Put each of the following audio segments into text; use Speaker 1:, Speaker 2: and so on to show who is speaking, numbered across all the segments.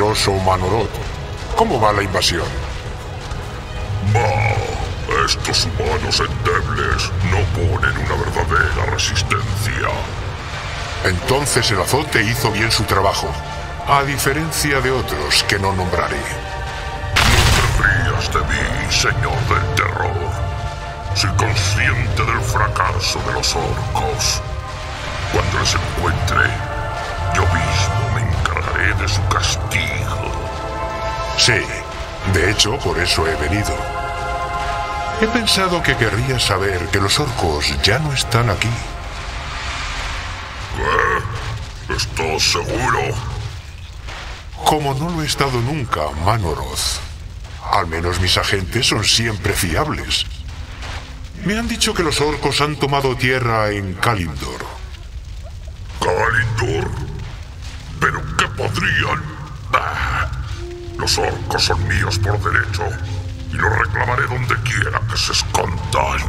Speaker 1: poderoso Manoroth. ¿Cómo va la invasión?
Speaker 2: Estos humanos endebles no ponen una verdadera resistencia.
Speaker 1: Entonces el azote hizo bien su trabajo, a diferencia de otros que no nombraré.
Speaker 2: No te rías de mí, señor del terror. Soy consciente del fracaso de los orcos. Cuando les encuentre, yo mismo me encargaré de su castigo.
Speaker 1: Sí, de hecho, por eso he venido. He pensado que querrías saber que los orcos ya no están aquí.
Speaker 2: ¿Qué? ¿Estás seguro?
Speaker 1: Como no lo he estado nunca, Manoroth. Al menos mis agentes son siempre fiables. Me han dicho que los orcos han tomado tierra en Kalimdor.
Speaker 2: ¿Kalimdor? ¿Pero qué podrían? Los orcos son míos por derecho. Y los reclamaré donde quiera que se escondan.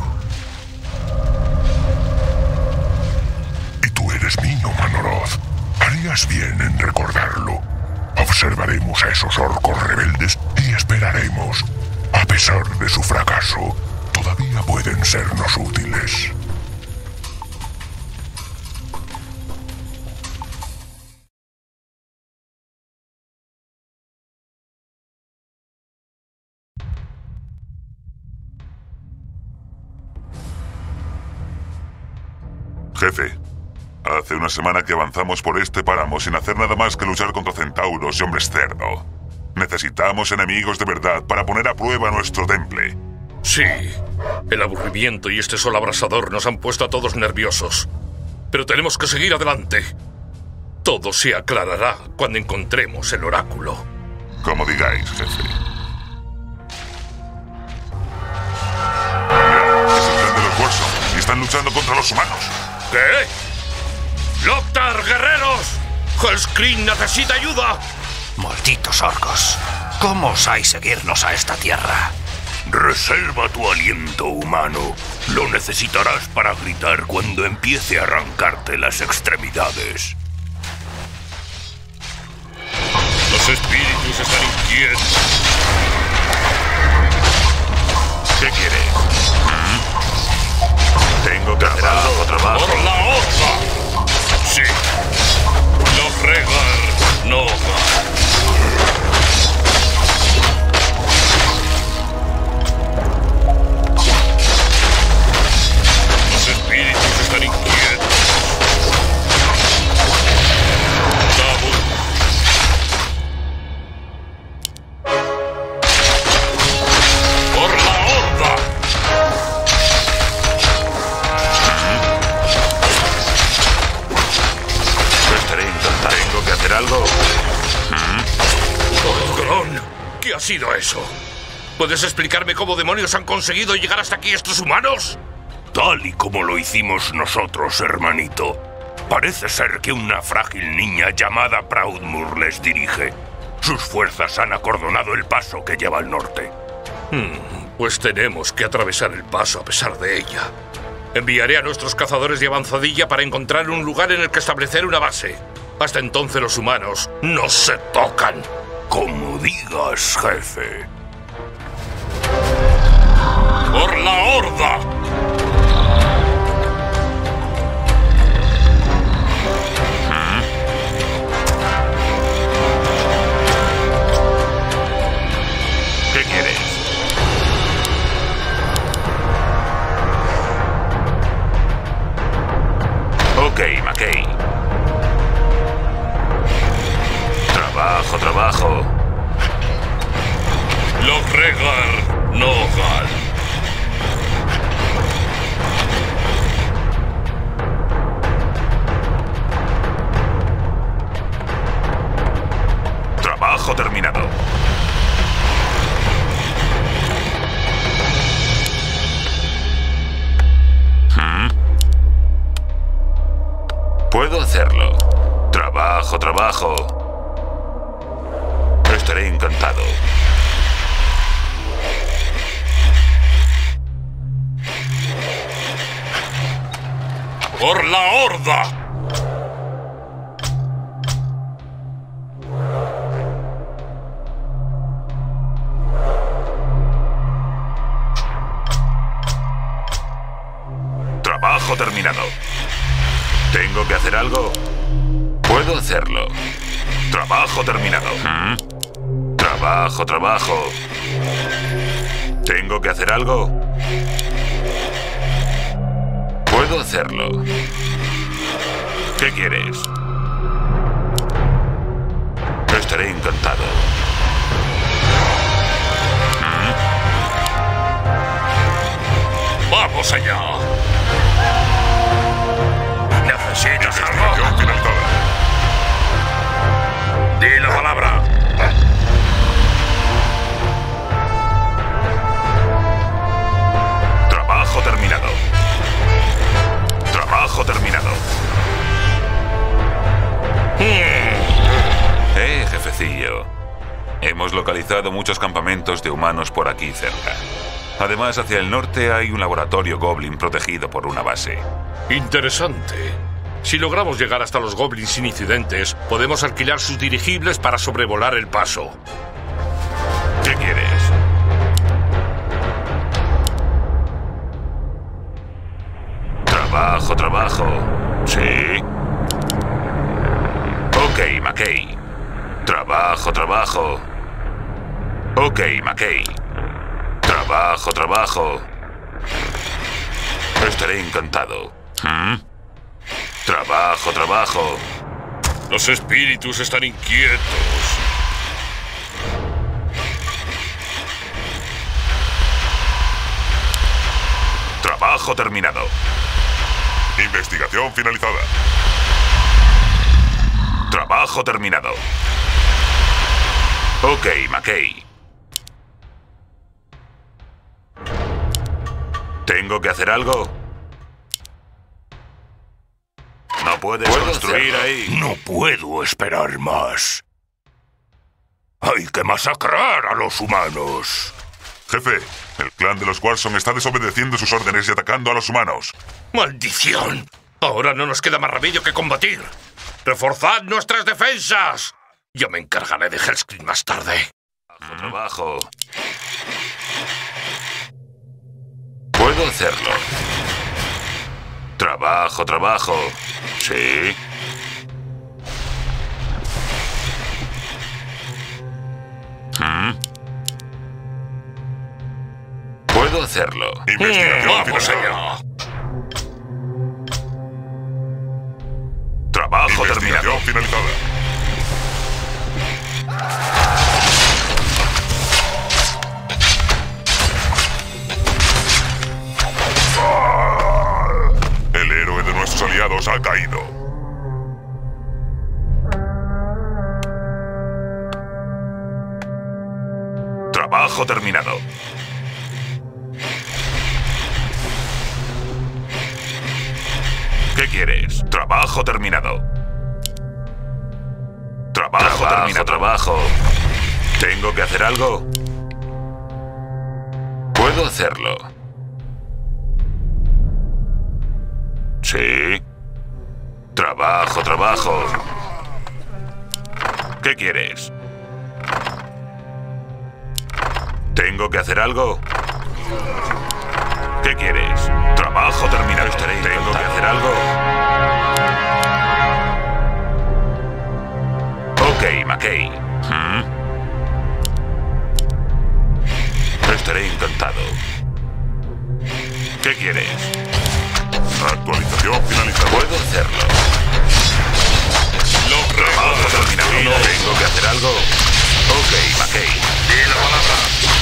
Speaker 3: Y tú eres mío, Manoroth. Harías bien en recordarlo. Observaremos a esos orcos rebeldes y esperaremos. A pesar de su fracaso, todavía pueden sernos útiles.
Speaker 4: Jefe, hace una semana que avanzamos por este páramo sin hacer nada más que luchar contra centauros y hombres cerdo. Necesitamos enemigos de verdad para poner a prueba nuestro temple.
Speaker 5: Sí, el aburrimiento y este sol abrasador nos han puesto a todos nerviosos. Pero tenemos que seguir adelante. Todo se aclarará cuando encontremos el oráculo.
Speaker 4: Como digáis, jefe. Mira, es el tren de los Warsong y están luchando contra los humanos.
Speaker 5: ¿Qué? ¡Loktar, guerreros! ¡Hellscream necesita ayuda!
Speaker 6: Malditos orcos. ¿Cómo osáis seguirnos a esta tierra?
Speaker 7: Reserva tu aliento, humano. Lo necesitarás para gritar cuando empiece a arrancarte las extremidades.
Speaker 5: Los espíritus están inquietos.
Speaker 7: ¿Qué quieres? Tengo que hacer algo. Trabajo.
Speaker 5: ¡Por la horda! Sí. Los Regar no van. Los espíritus están inquietos. Tabu. ¡Por la horda!
Speaker 7: ¿Tengo que hacer algo?
Speaker 5: ¡Oh, Gron! ¿Qué ha sido eso? ¿Puedes explicarme cómo demonios han conseguido llegar hasta aquí estos humanos?
Speaker 7: Tal y como lo hicimos nosotros, hermanito. Parece ser que una frágil niña llamada Proudmoore les dirige. Sus fuerzas han acordonado el paso que lleva al norte.
Speaker 5: Pues tenemos que atravesar el paso a pesar de ella. Enviaré a nuestros cazadores de avanzadilla para encontrar un lugar en el que establecer una base. Hasta entonces los humanos no se tocan.
Speaker 7: Como digas, jefe.
Speaker 5: ¡Por la horda!
Speaker 7: ¿Qué quieres? Ok, McKay. Trabajo.
Speaker 5: Los Regar no van.
Speaker 7: Trabajo terminado. Puedo hacerlo. Trabajo. Estaré encantado.
Speaker 5: ¡Por la horda!
Speaker 7: Trabajo terminado. ¿Tengo que hacer algo? Puedo hacerlo. Trabajo terminado. Trabajo. ¿Tengo que hacer algo? Puedo hacerlo. ¿Qué quieres? Estaré encantado.
Speaker 5: ¡Vamos allá! ¿Necesitas algo?
Speaker 4: Investigación finalizada.
Speaker 5: ¡Di la palabra!
Speaker 7: Trabajo terminado. Trabajo terminado. Jefecillo. Hemos localizado muchos campamentos de humanos por aquí cerca. Además, hacia el norte hay un laboratorio Goblin protegido por una base.
Speaker 5: Interesante. Si logramos llegar hasta los Goblins sin incidentes, podemos alquilar sus dirigibles para sobrevolar el paso.
Speaker 7: ¿Qué quieres? Trabajo. Sí. Ok, McKay. Trabajo. Ok, McKay. Trabajo. Estaré encantado. Trabajo.
Speaker 5: Los espíritus están inquietos.
Speaker 7: Trabajo terminado.
Speaker 4: Investigación finalizada.
Speaker 7: Trabajo terminado. Ok, McKay. ¿Tengo que hacer algo? No puedes construir ahí.
Speaker 6: No puedo esperar más. Hay que masacrar a los humanos.
Speaker 4: Jefe, el clan de los Warson está desobedeciendo sus órdenes y atacando a los humanos.
Speaker 5: ¡Maldición! Ahora no nos queda más remedio que combatir. ¡Reforzad nuestras defensas! Yo me encargaré de Hellscream más tarde.
Speaker 7: Trabajo. Puedo hacerlo. Trabajo. Sí. Puedo hacerlo.
Speaker 4: Investigación
Speaker 5: ¡Vamos
Speaker 4: finalizada.
Speaker 5: allá!
Speaker 7: Trabajo terminado.
Speaker 4: Investigación finalizada. El héroe de nuestros aliados ha caído.
Speaker 7: Trabajo terminado. ¿Qué quieres? Trabajo terminado. Trabajo. ¿Tengo que hacer algo? Puedo hacerlo. Sí. Trabajo. ¿Qué quieres? ¿Tengo que hacer algo? ¿Qué quieres? Trabajo terminado. ¿Tengo que hacer algo? Ok, McKay. Estaré encantado. ¿Qué quieres?
Speaker 4: Actualización finalizada.
Speaker 7: Puedo hacerlo. Trabajo terminado. ¿Tengo que hacer algo? Ok, McKay.
Speaker 5: ¡Di la palabra!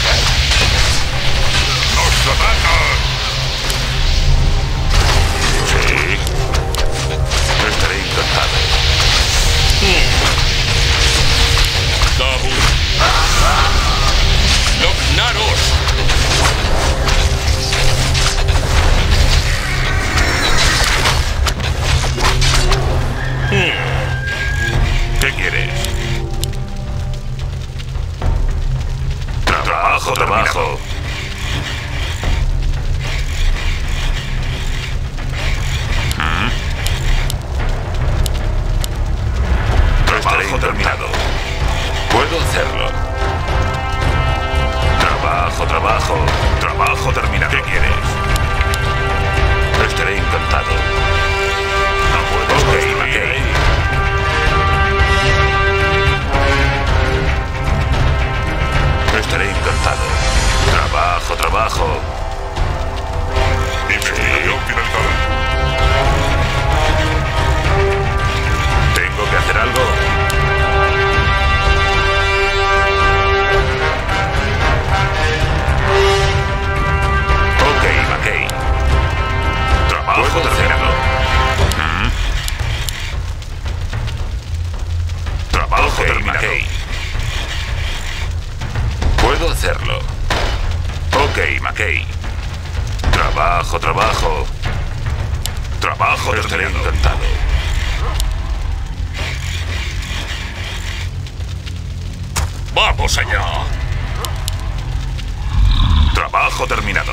Speaker 4: ¡Nos atacan!
Speaker 7: Sí. Estaré encantado.
Speaker 5: ¡Dabur! ¡Lognaros!
Speaker 7: ¿Qué quieres? Trabajo. Trabajo, trabajo. Trabajo, estaré encantado.
Speaker 5: ¡Vamos allá!
Speaker 7: Trabajo terminado.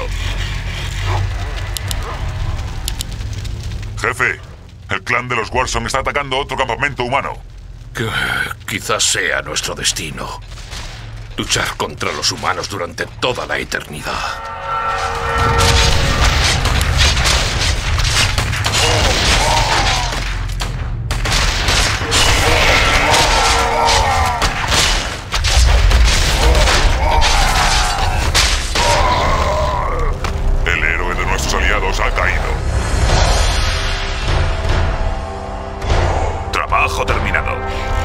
Speaker 4: Jefe, el clan de los Warsong está atacando otro campamento humano.
Speaker 5: Que quizás sea nuestro destino. Luchar contra los humanos durante toda la eternidad.
Speaker 4: El héroe de nuestros aliados ha caído.
Speaker 7: Trabajo terminado.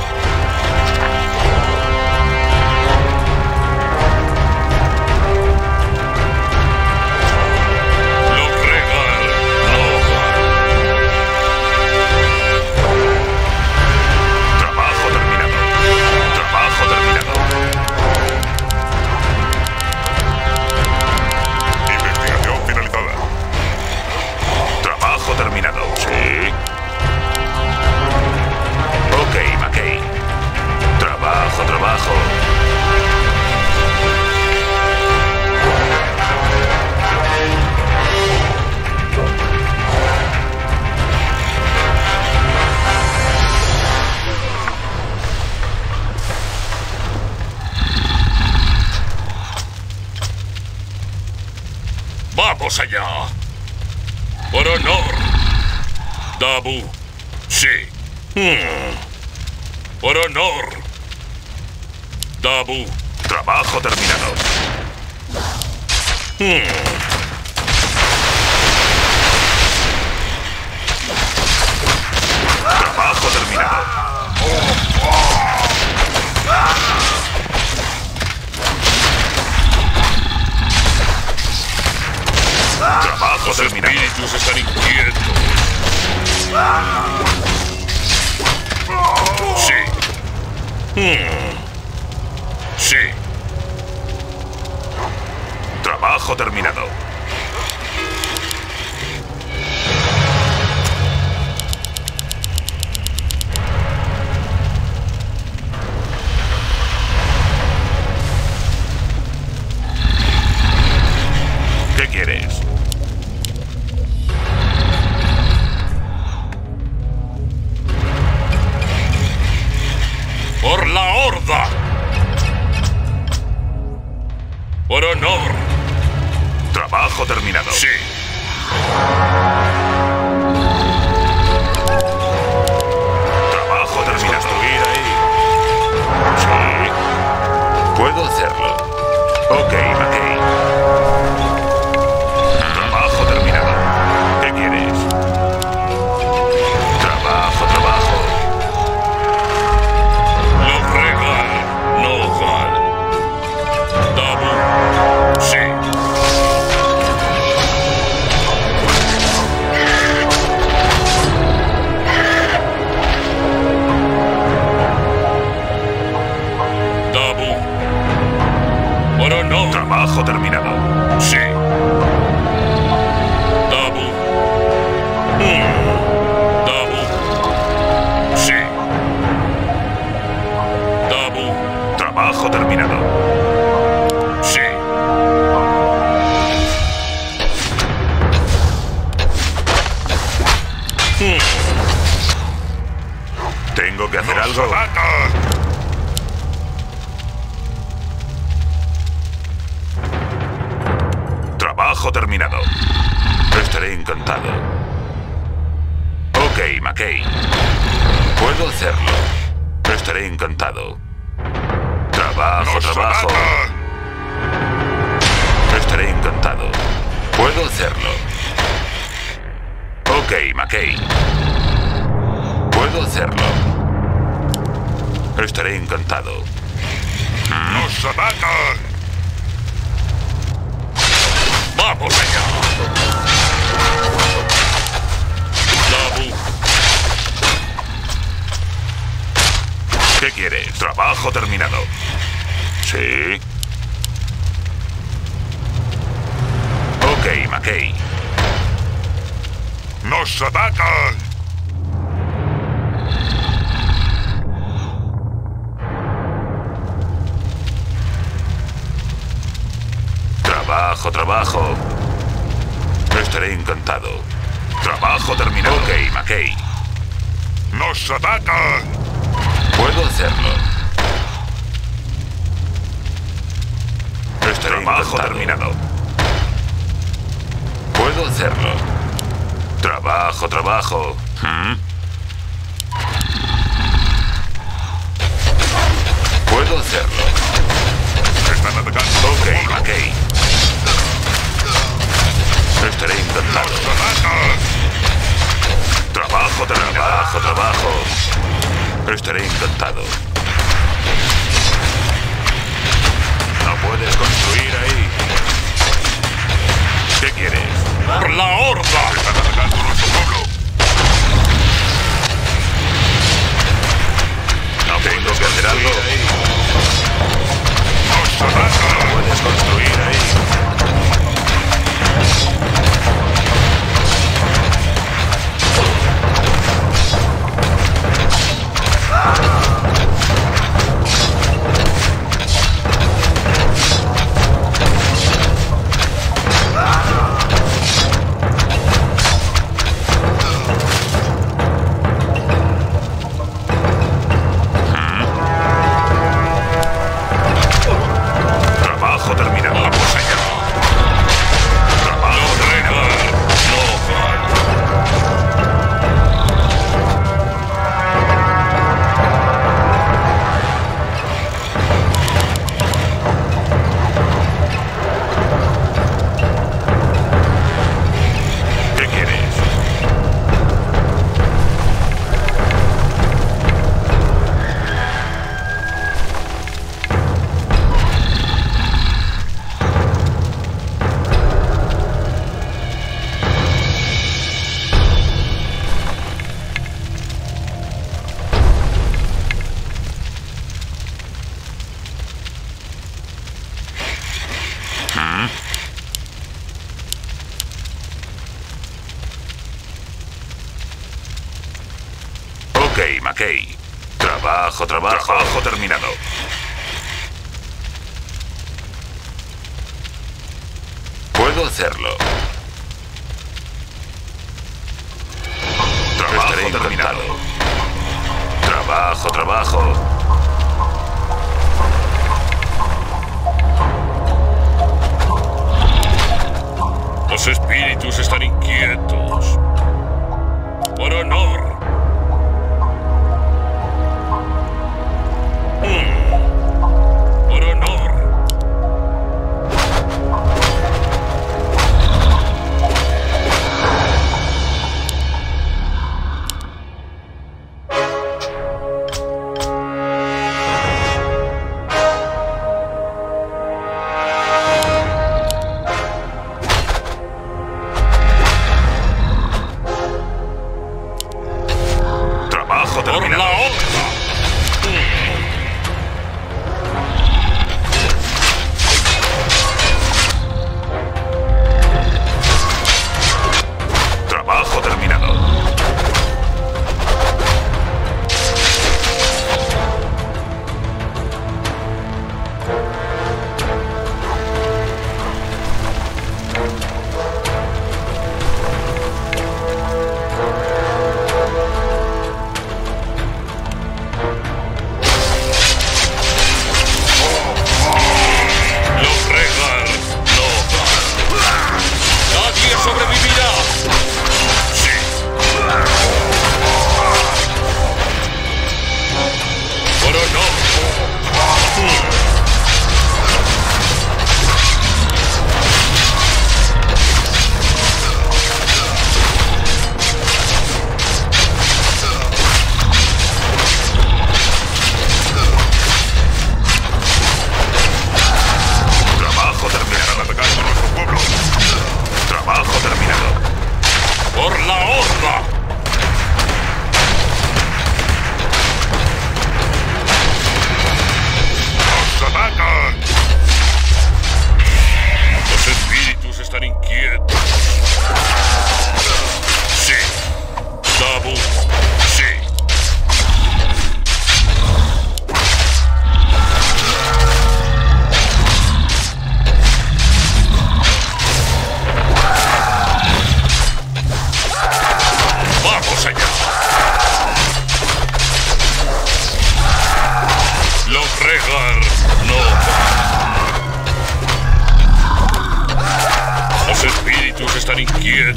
Speaker 7: Terminado. Sí. Ok, McKay. Trabajo, trabajo.
Speaker 5: ¡Vamos allá! ¡Por honor! Dabu, sí. Por honor. Dabu.
Speaker 7: Trabajo terminado. Trabajo terminado. Trabajo terminado.
Speaker 5: Los espíritus están inquietos. Sí. Sí.
Speaker 7: Trabajo terminado. ¿Qué quieres?
Speaker 5: ¡Por la horda! ¡Por honor!
Speaker 7: Trabajo terminado.
Speaker 5: Sí.
Speaker 7: Trabajo terminado. Construir ahí. Sí. Puedo hacerlo. Ok, McKay. Trabajo terminado. ¿Qué quieres? Trabajo, trabajo.
Speaker 5: Dabu. Sí. Dabu. Por honor.
Speaker 7: Trabajo terminado.
Speaker 5: Sí. Dabu. Dabu. Sí. Dabu.
Speaker 7: Trabajo terminado.
Speaker 5: Sí.
Speaker 7: Tengo que hacer algo. Trabajo terminado. Estaré encantado. Ok, McKay. Puedo hacerlo. Estaré encantado. Trabajo, trabajo. Estaré encantado. Puedo hacerlo. Ok, McKay. Puedo hacerlo. Estaré encantado.
Speaker 2: ¡Nos atacan!
Speaker 5: ¡Vamos allá! Dabu.
Speaker 7: ¿Qué quieres? Trabajo terminado. Sí. Ok, McKay.
Speaker 2: ¡Nos atacan!
Speaker 7: Trabajo. Estaré encantado. Trabajo terminado. Ok, McKay.
Speaker 2: ¡Nos atacan!
Speaker 7: Puedo hacerlo. Trabajo terminado. Puedo hacerlo. Trabajo. Puedo hacerlo.
Speaker 2: ¡Están atacando!
Speaker 7: Ok, McKay. Estaré encantado.
Speaker 2: ¡Nos atacan!
Speaker 7: Trabajo. Estaré encantado. No puedes construir ahí. ¿Qué quieres?
Speaker 5: ¡Por la horda!
Speaker 2: ¡Están atacando nuestro pueblo!
Speaker 7: No tengo que hacer algo.
Speaker 2: ¡Nos atacan!
Speaker 7: No puedes construir ahí. Trabajo terminado. Vamos allá. Trabajo terminado. ¿Qué quieres? Ok, McKay. Trabajo terminado. Puedo hacerlo. Trabajo terminado. Trabajo.
Speaker 5: Los espíritus están inquietos. Por honor. Por honor.
Speaker 7: Trabajo
Speaker 5: Por
Speaker 7: terminado.
Speaker 5: la horda.
Speaker 7: Trabajo terminado.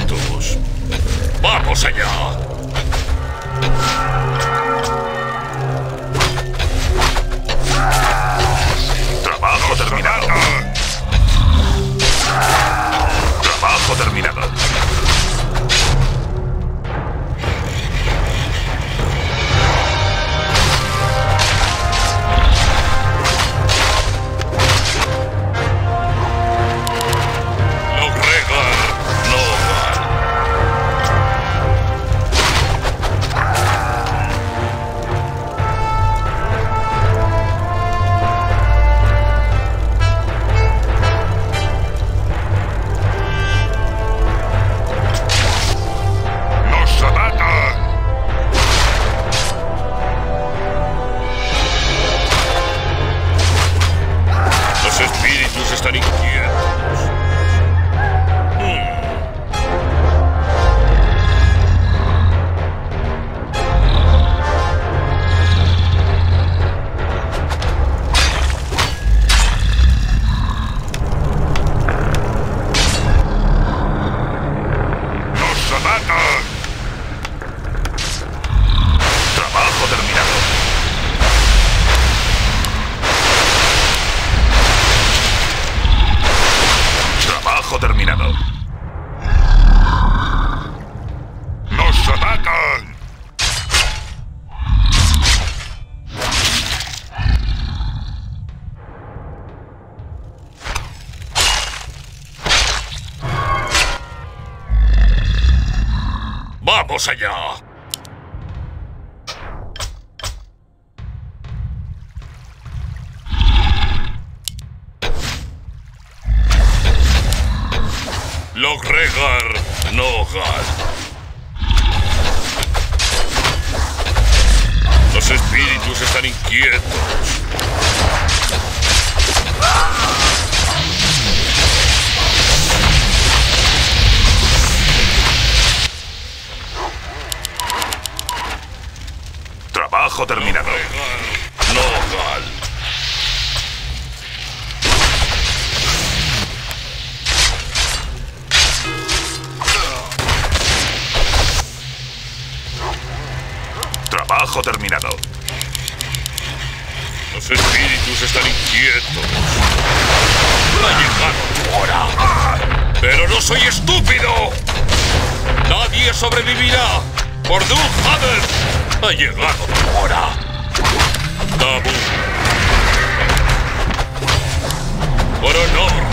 Speaker 5: inquietos. ¡Vamos allá!
Speaker 7: Trabajo terminado. Trabajo terminado.
Speaker 5: Están inquietos.
Speaker 7: ¡Nos atacan! Trabajo terminado. Trabajo terminado. ¡Nos atacan!
Speaker 5: ¡Vamos allá! Logregar Nogal. Los espíritus están inquietos.
Speaker 7: Trabajo terminado.
Speaker 5: Nogal.
Speaker 7: Trabajo terminado.
Speaker 5: Los espíritus están inquietos. Ha llegado tu hora. Pero no soy estúpido. Nadie sobrevivirá. Por Dulhader. Ha llegado tu hora. Dabu. Por honor.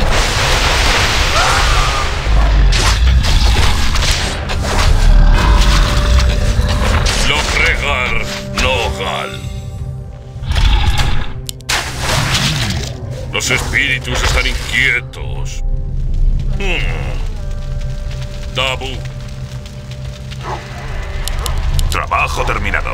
Speaker 5: Logregar Nogal. Los espíritus están inquietos. Dabu.
Speaker 7: Trabajo terminado.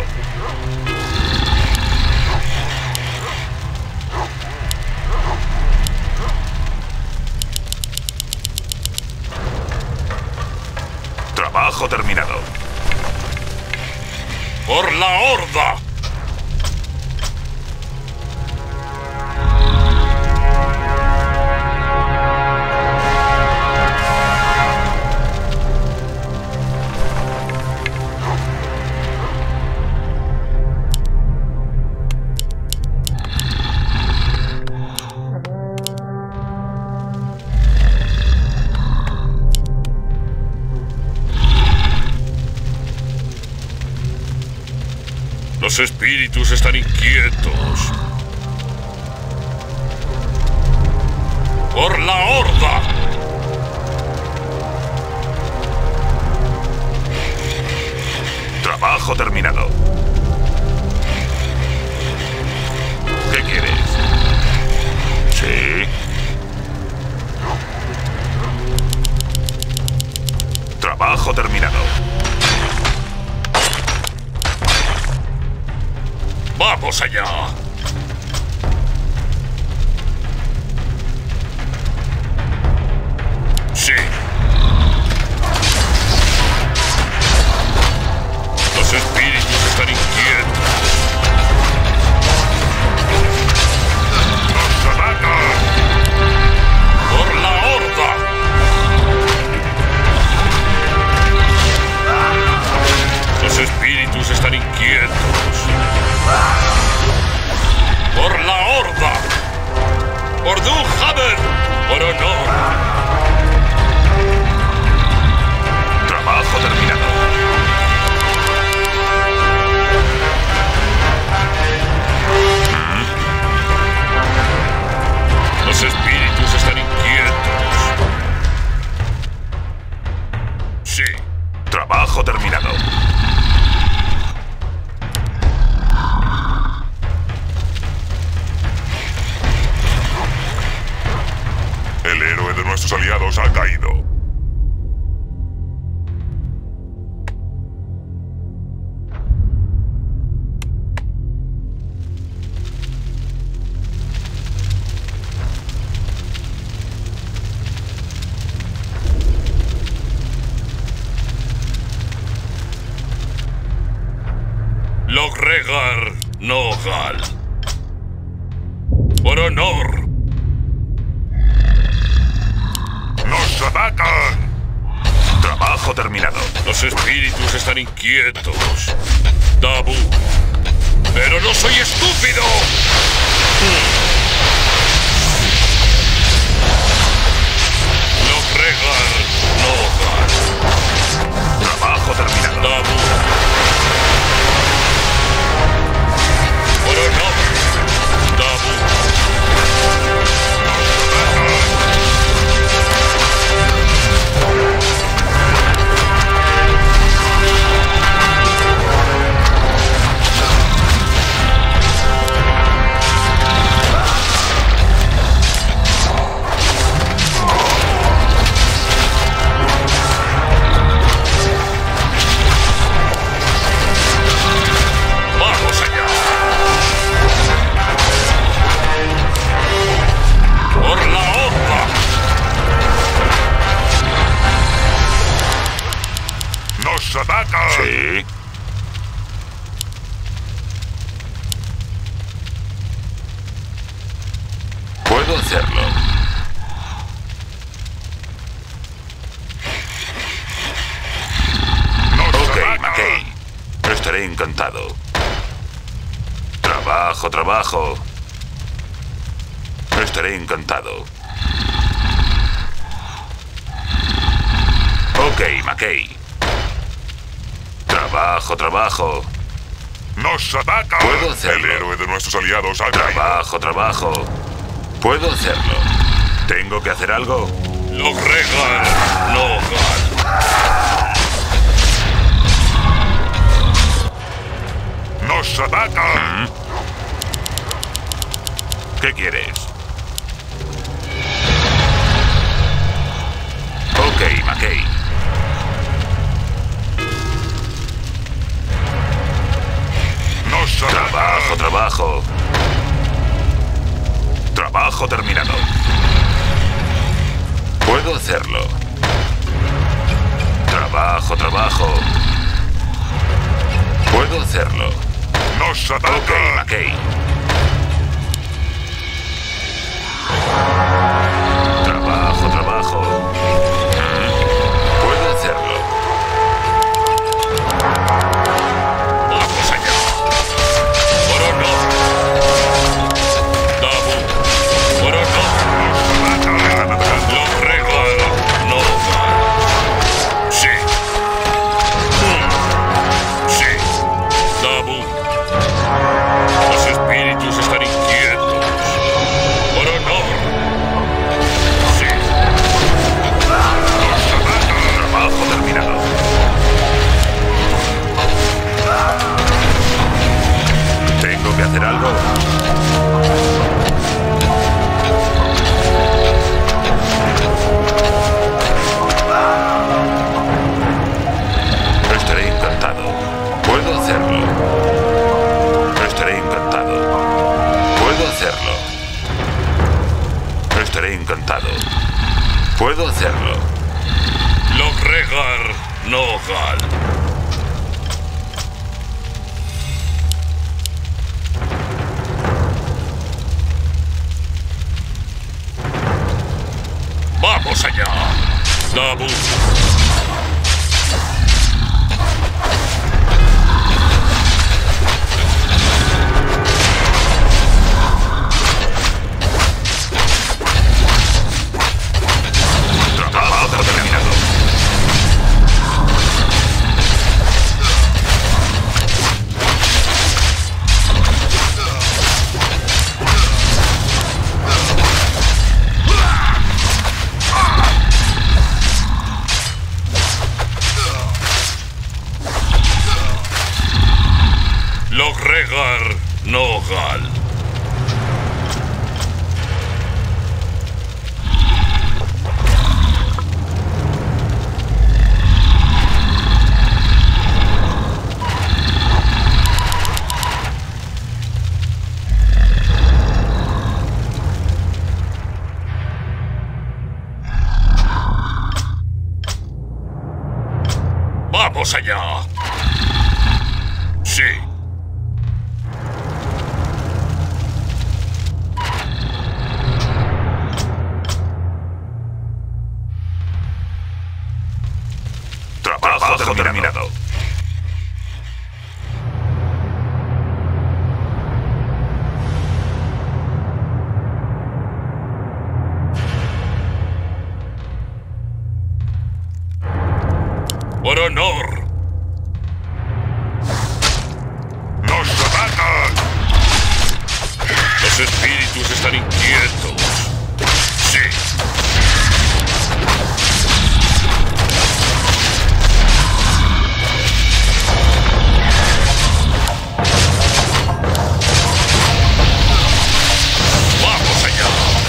Speaker 7: Trabajo terminado.
Speaker 5: ¡Por la horda! Los espíritus están inquietos. ¡Por la horda!
Speaker 7: Trabajo terminado. ¿Qué quieres? Sí. Trabajo terminado.
Speaker 5: ¡Vamos allá! Sí. Los espíritus están inquietos.
Speaker 7: ¡Nos atacan!
Speaker 5: ¡Por la horda! Sí.
Speaker 7: Trabajo terminado.
Speaker 4: El héroe de nuestros aliados ha caído.
Speaker 5: Logregar Nogal. Por honor.
Speaker 7: ¡Nos atacan! Trabajo terminado.
Speaker 5: Los espíritus están inquietos. Dabu. ¡Pero no soy estúpido! Logregar Nogal.
Speaker 7: Trabajo terminado.
Speaker 5: Dabu. Por honor. Dabu. Vamos allá. Por la hoja.
Speaker 7: ¡Nos atacan! Sí. Puedo hacerlo. Ok, McKay. Estaré encantado. Trabajo, trabajo. Estaré encantado. Ok, McKay. Trabajo, trabajo.
Speaker 4: ¡Nos atacan!
Speaker 7: Puedo hacerlo.
Speaker 4: El héroe de nuestros aliados ha caído.
Speaker 7: Trabajo, trabajo. Puedo hacerlo. ¿Tengo que hacer algo?
Speaker 5: Logregar Nogal.
Speaker 4: ¡Nos atacan!
Speaker 7: ¿Qué quieres? Ok, McKay.
Speaker 4: ¡Nos atacan!
Speaker 7: Trabajo, trabajo. Trabajo terminado. Puedo hacerlo. Trabajo, trabajo. Puedo hacerlo.
Speaker 4: ¡Nos atacan!
Speaker 7: Ok, McKay. Trabajo, trabajo. Puedo hacerlo.
Speaker 5: Vamos allá. Por honor. Dabu. Por honor. Logregar Nogal. Sí. Sí. Dabu. Los espíritus están inquietos. Por honor. Sí.
Speaker 7: Trabajo terminado. ¿Tengo que hacer algo? Estaré encantado. Puedo hacerlo. Estaré encantado. Puedo hacerlo. Estaré encantado. Puedo hacerlo.
Speaker 5: Logregar Nogal. Vamos allá. Dabu.
Speaker 7: Trabajo terminado.
Speaker 5: Logregar Nogal. ¡Vamos allá! Sí.
Speaker 7: Trabajo terminado.
Speaker 5: ¡Por honor!
Speaker 2: ¡Nos atacan!
Speaker 5: Los espíritus están inquietos. Sí. ¡Vamos allá!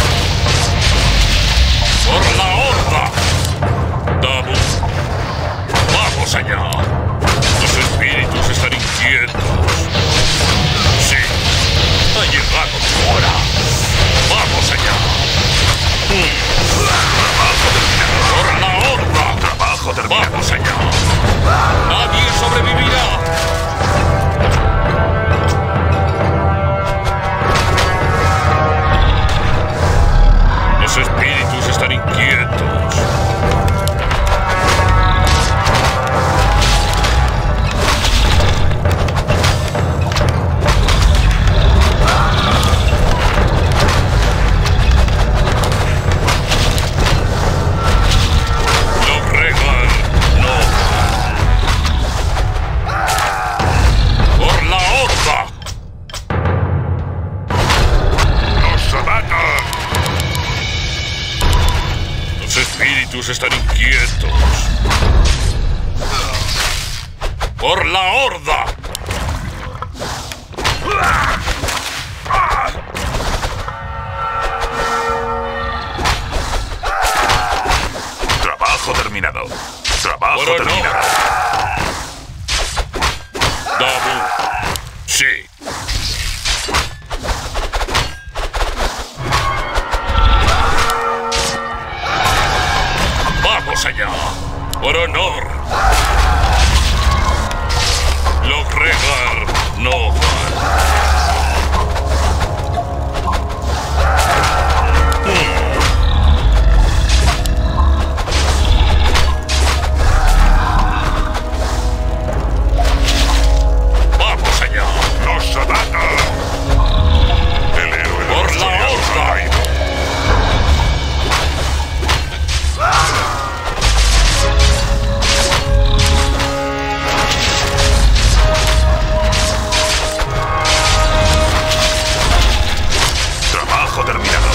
Speaker 5: ¡Por la horda! ¡Dabu! ¡Vamos allá! Los espíritus están inquietos. Sí. Ha llegado tu hora. ¡Vamos allá!
Speaker 7: Trabajo terminado.
Speaker 5: ¡Por la horda!
Speaker 7: Trabajo terminado.
Speaker 5: ¡Vamos allá! ¡Nadie sobrevivirá! Los espíritus están inquietos. Logregar Nogal. ¡Por la horda!
Speaker 2: ¡Nos atacan!
Speaker 5: Los espíritus están inquietos. ¡Por la horda!
Speaker 7: Trabajo terminado. Trabajo
Speaker 5: Por honor.
Speaker 7: terminado.
Speaker 5: Dabu. Sí. ¡Vamos allá! ¡Por honor! Logregar Nogal. ¡Vamos allá!
Speaker 2: ¡Nos atacan! El héroe de
Speaker 5: ¡Por
Speaker 2: nuestro
Speaker 5: la
Speaker 2: día
Speaker 5: horda!
Speaker 2: ha caído.
Speaker 7: Trabajo terminado.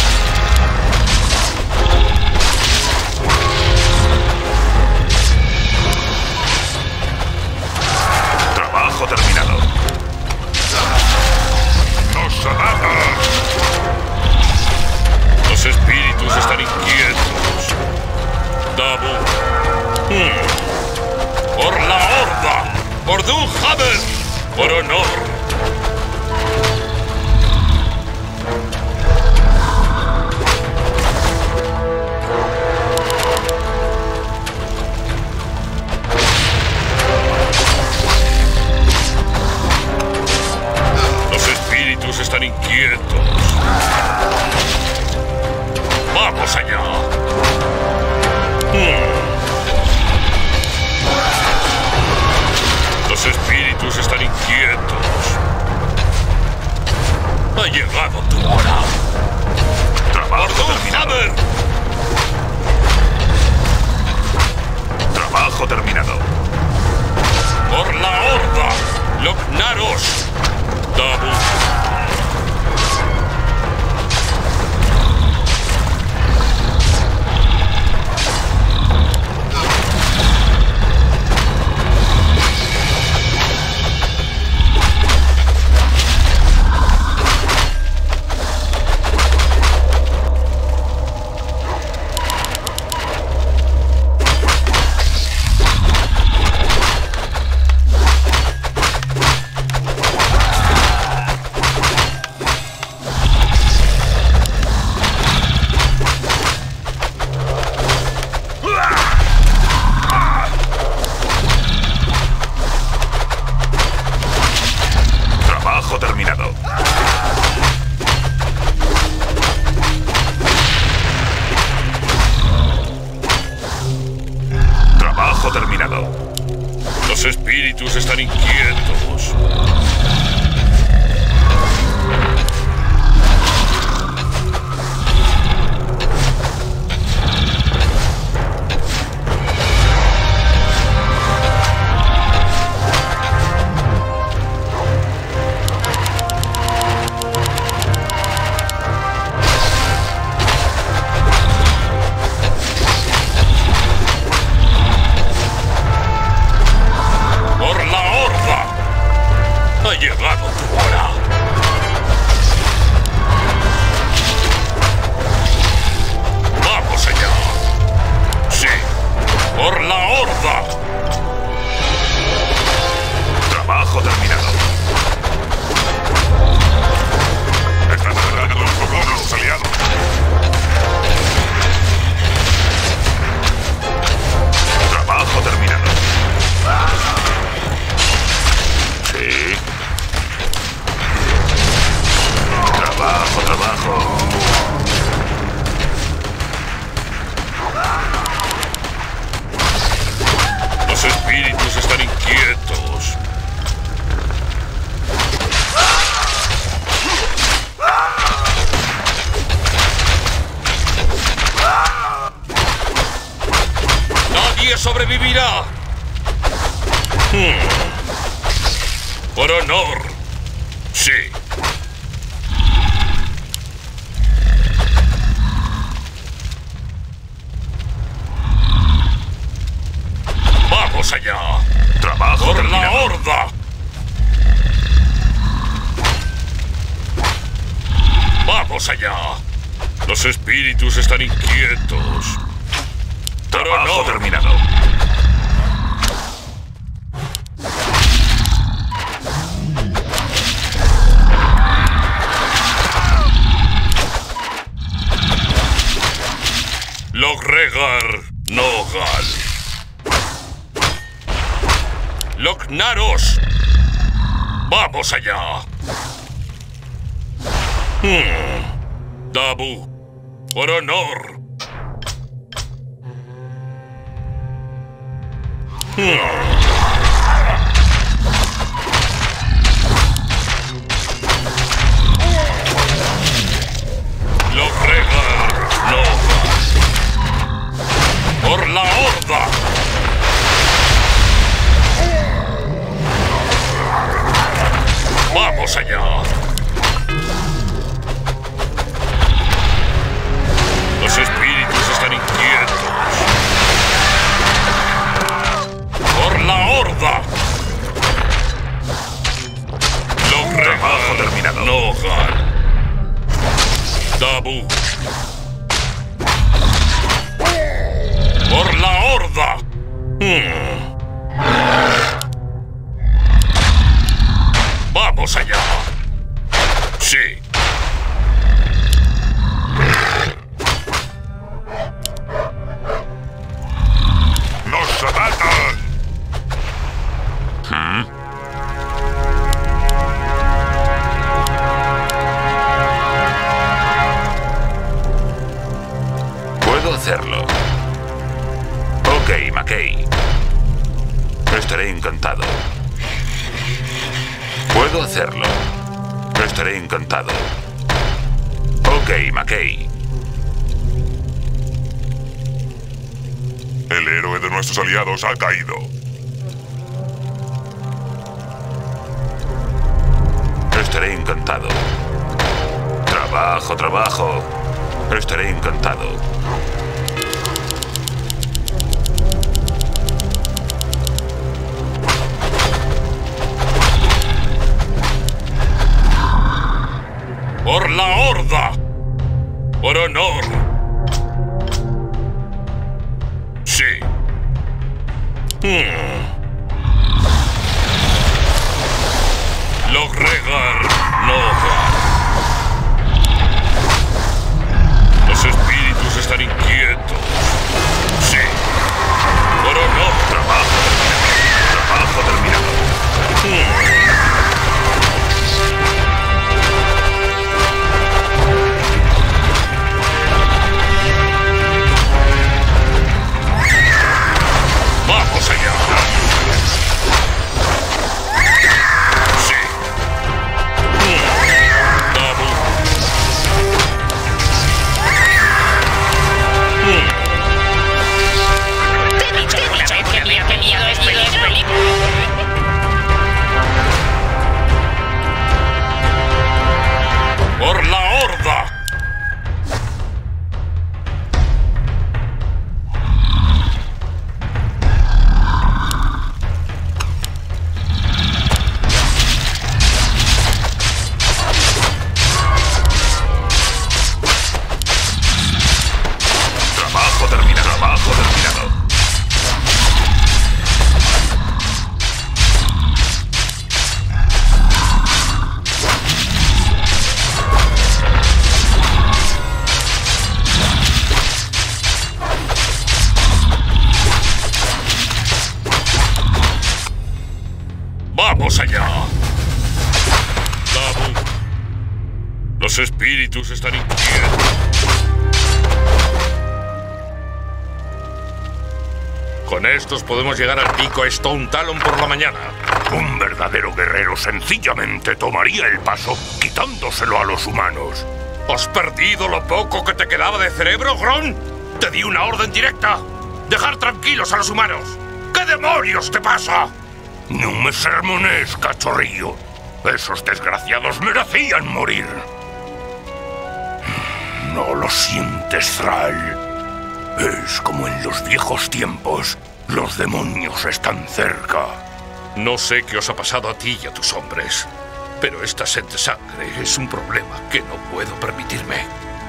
Speaker 7: Trabajo terminado.
Speaker 2: ¡Nos atacan!
Speaker 5: Los espíritus están inquietos. Dabu. ¡Por la horda! ¡Por Dunhammer! ¡Por honor! Los espíritus están inquietos. ¡Vamos allá! Los espíritus están inquietos. Ha llegado tu hora.
Speaker 7: Trabajo terminado.
Speaker 5: Hammer.
Speaker 7: Trabajo terminado.
Speaker 5: Por la horda. Lognaros. Dabu.
Speaker 7: Trabajo terminado.
Speaker 5: Los espíritus están inquietos. Ha llegado tu hora. ¡Vamos allá! ¡Sí! ¡Por la horda!
Speaker 7: Trabajo terminado.
Speaker 4: Están atacando los pueblos de los aliados.
Speaker 7: Trabajo terminado. Sí. Trabajo.
Speaker 5: Los espíritus están inquietos. Nadie sobrevivirá. Por honor. Sí. ¡Vamos allá!
Speaker 7: Trabajo
Speaker 5: ¡Por
Speaker 7: terminado.
Speaker 5: la horda! ¡Vamos allá! Los espíritus están inquietos. Por
Speaker 7: Trabajo
Speaker 5: honor.
Speaker 7: terminado.
Speaker 5: Logregar Nogal. Lognaros. Vamos allá. Dabu. Por honor. Logregar Nogal. Por la horda. Vamos allá. Los espíritus están inquietos. Por la horda.
Speaker 7: Trabajo terminado.
Speaker 5: Nogal. Dabu. Por la horda. Vamos allá. Sí.
Speaker 4: ¡Nos atacan!
Speaker 7: Puedo hacerlo. Ok, Mackay. Estaré encantado. Puedo hacerlo. Estaré encantado. Ok, Mackay.
Speaker 4: El héroe de nuestros aliados ha caído.
Speaker 7: Estaré encantado. Trabajo. Estaré encantado.
Speaker 5: Por la horda. Por honor. Sí. Logregar Nogal. Los espíritus están inquietos. Sí. Por honor.
Speaker 7: Trabajo terminado.
Speaker 5: Vamos ¡Vamos allá! ¡Vamos! Los espíritus están inquietos. Con estos podemos llegar al pico Stone Talon por la mañana.
Speaker 6: Un verdadero guerrero sencillamente tomaría el paso quitándoselo a los humanos.
Speaker 5: ¿Has perdido lo poco que te quedaba de cerebro, Gron? Te di una orden directa. Dejar tranquilos a los humanos. ¿Qué demonios te pasa?
Speaker 6: No me sermones, cachorrillo. Esos desgraciados merecían morir. ¿No lo sientes, Thrall? Es como en los viejos tiempos. Los demonios están cerca.
Speaker 5: No sé qué os ha pasado a ti y a tus hombres, pero esta sed de sangre es un problema que no puedo permitirme.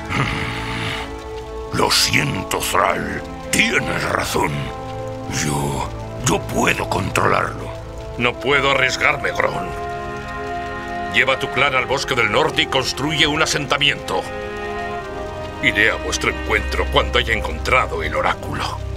Speaker 6: Lo siento, Thrall. Tienes razón. Yo puedo controlarlo.
Speaker 5: No puedo arriesgarme, Gron. Lleva a tu clan al bosque del norte y construye un asentamiento. Iré a vuestro encuentro cuando haya encontrado el oráculo.